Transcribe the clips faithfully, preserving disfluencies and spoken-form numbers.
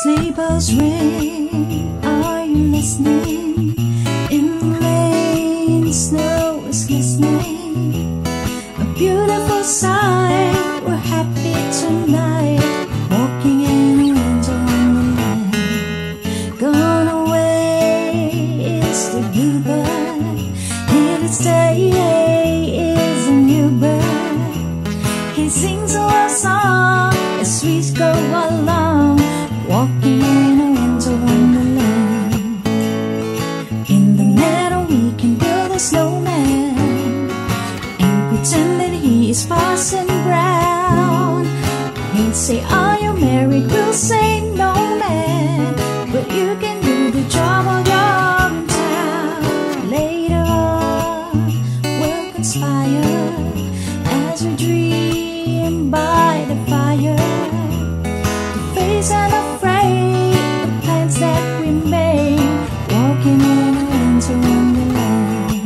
Sleigh bells ring, are you listening? In the rain, snow is glistening. A beautiful sight, we're happy tonight, walking in a winter wonderland. Gone away is the bluebird, here to stay is a new bird. He sings a love song as we go along, walking in a winter wonderland. In the meadow we can build a snowman and pretend that he is Parson Brown. He'll say, are you married? We'll say, no man, but you can do the job while you're in town. Later on we'll conspire as we dream by the fire, to face unafraid the plans that we made, walking in a winter wonderland.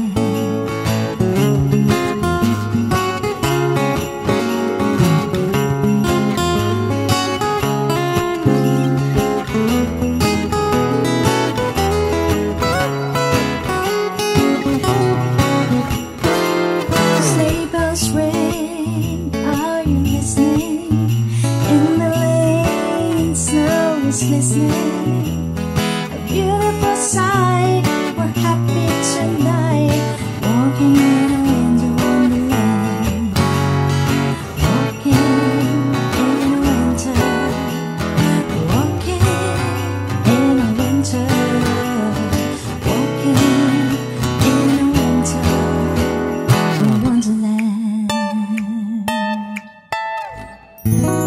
Sleigh bells ring, are you listening? In the lane, snow is glistening. A beautiful sight, we're happy tonight, walking in a winter wonderland. Walking in a winter, walking in a winter, walking in a winter wonderland.